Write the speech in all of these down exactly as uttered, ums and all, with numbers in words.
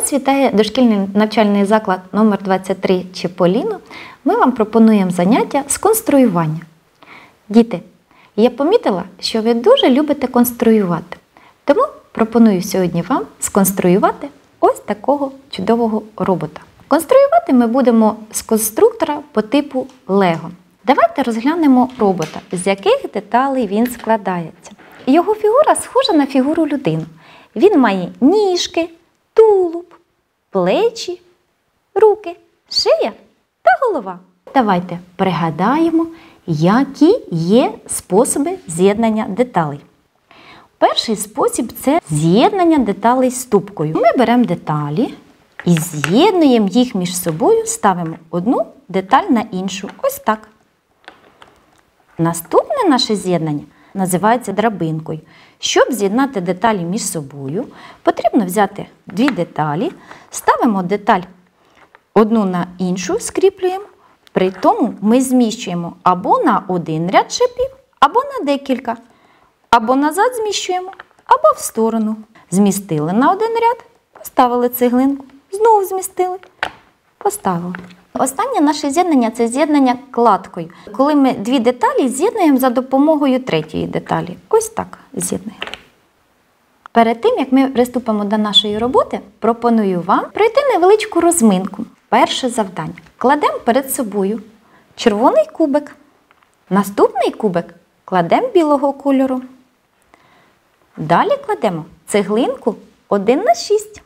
Вас вітає дошкільний навчальний заклад номер двадцять три Чиполліно. Ми вам пропонуємо заняття з конструювання. Діти, я помітила, що ви дуже любите конструювати. Тому пропоную сьогодні вам сконструювати ось такого чудового робота. Конструювати ми будемо з конструктора по типу Лего. Давайте розглянемо робота, з яких деталей він складається. Його фігура схожа на фігуру людини. Він має ніжки, тулуб, плечі, руки, шия та голова. Давайте пригадаємо, які є способи з'єднання деталей. Перший спосіб – це з'єднання деталей ступкою. Ми беремо деталі і з'єднуємо їх між собою, ставимо одну деталь на іншу. Ось так. Наступне наше з'єднання називається драбинкою. Щоб з'єднати деталі між собою, потрібно взяти дві деталі, ставимо деталь одну на іншу, скріплюємо. При тому ми зміщуємо або на один ряд шипів, або на декілька. Або назад зміщуємо, або в сторону. Змістили на один ряд, поставили цеглинку, знову змістили, поставили. Останнє наше з'єднання – це з'єднання кладкою. Коли ми дві деталі з'єднуємо за допомогою третьої деталі. Ось так з'єднуємо. Перед тим, як ми приступимо до нашої роботи, пропоную вам пройти невеличку розминку. Перше завдання. Кладемо перед собою червоний кубик. Наступний кубик кладемо білого кольору. Далі кладемо цеглинку один на шість.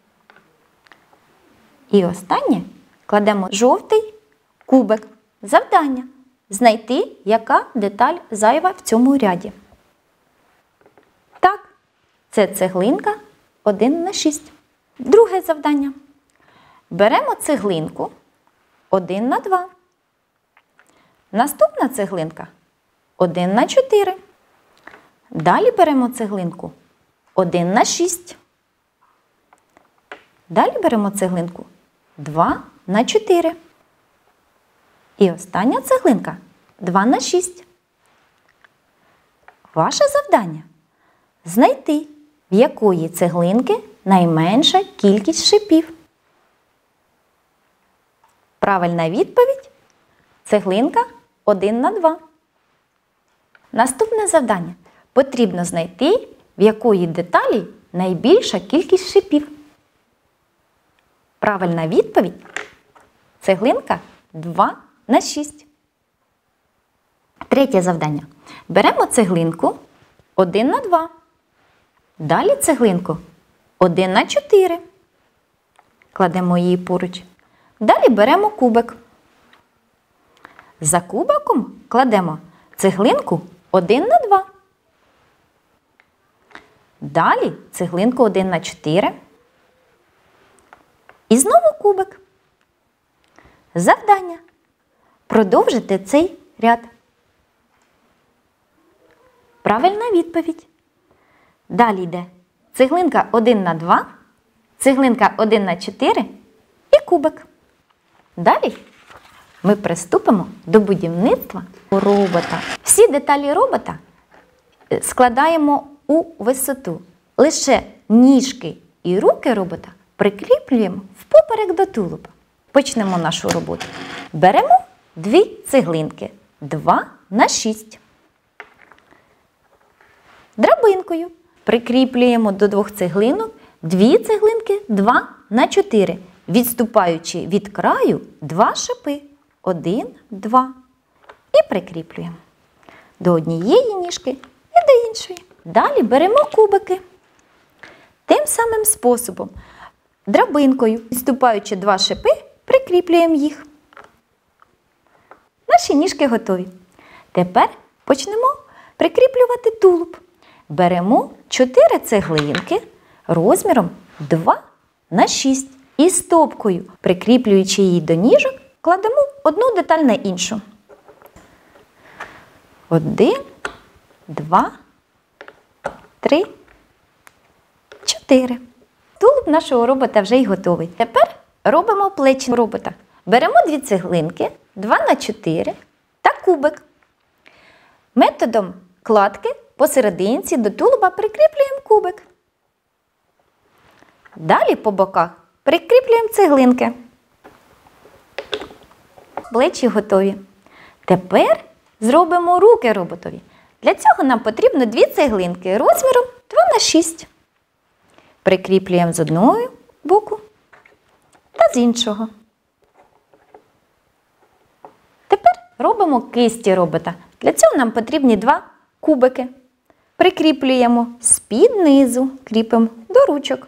І останнє кладемо жовтий кубик. Завдання – знайти, яка деталь зайва в цьому ряді. Так, це цеглинка один на шість. Друге завдання. Беремо цеглинку один на два. Наступна цеглинка один на чотири. Далі беремо цеглинку один на шість. Далі беремо цеглинку два на чотири. І остання цеглинка два на шість. Ваше завдання – знайти, в якої цеглинки найменша кількість шипів. Правильна відповідь – цеглинка один на два. Наступне завдання. Потрібно знайти, в якої деталі найбільша кількість шипів. Правильна відповідь – цеглинка два на шість. Третє завдання. Беремо цеглинку один на два. Далі цеглинку один на чотири. Кладемо її поруч. Далі беремо кубик. За кубиком кладемо цеглинку один на два. Далі цеглинку один на чотири. І знову кубик. Завдання – продовжити цей ряд. Правильна відповідь. Далі йде цеглинка один на два, цеглинка один на чотири і кубик. Далі ми приступимо до будівництва робота. Всі деталі робота складаємо у висоту. Лише ніжки і руки робота прикріплюємо впоперек до тулуба. Почнемо нашу роботу. Беремо дві цеглинки два на шість. Драбинкою прикріплюємо до двох цеглинок дві цеглинки два на чотири, відступаючи від краю два шипи один, два. І прикріплюємо до однієї ніжки і до іншої. Далі беремо кубики. Тим самим способом драбинкою, відступаючи два шипи, прикріплюємо їх. Наші ніжки готові. Тепер почнемо прикріплювати тулуб. Беремо чотири цеглинки розміром два на шість. І стопкою, прикріплюючи її до ніжок, кладемо одну деталь на іншу. Один, два, три, чотири. Тулуб нашого робота вже й готовий. Тепер робимо плечі робота. Беремо дві цеглинки, два на чотири та кубик. Методом кладки посерединці до тулуба прикріплюємо кубик. Далі по боках прикріплюємо цеглинки. Плечі готові. Тепер зробимо руки роботові. Для цього нам потрібно дві цеглинки розміром два на шість. Прикріплюємо з одного боку та з іншого. Тепер робимо кисті робота. Для цього нам потрібні два кубики. Прикріплюємо з-під низу, кріпимо до ручок.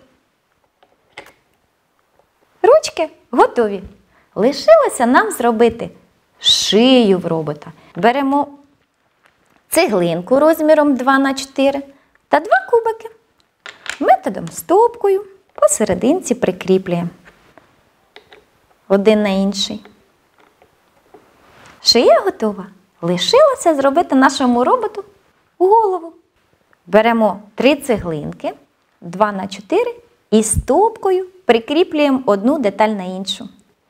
Ручки готові. Лишилося нам зробити шию в робота. Беремо цеглинку розміром два на чотири та два кубики. Методом стопкою посерединці прикріплюємо один на інший. Шия готова. Лишилося зробити нашому роботу голову. Беремо три цеглинки, два на чотири і стопкою прикріплюємо одну деталь на іншу.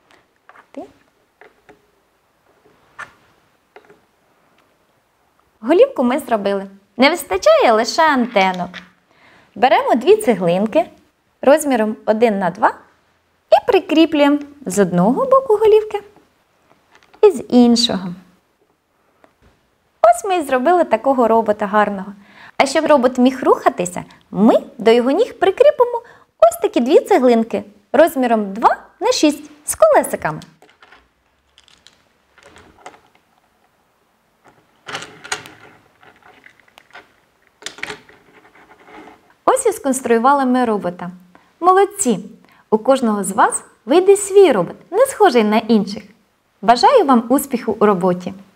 Голівку ми зробили. Не вистачає лише антенок. Беремо дві цеглинки розміром один на два і прикріплюємо з одного боку голівки і з іншого. Ось ми і зробили такого робота гарного. А щоб робот міг рухатися, ми до його ніг прикріпимо ось такі дві цеглинки розміром два на шість з колесиками. Ось і сконструювали ми робота. Молодці! У кожного з вас вийде свій робот, не схожий на інших. Бажаю вам успіху у роботі!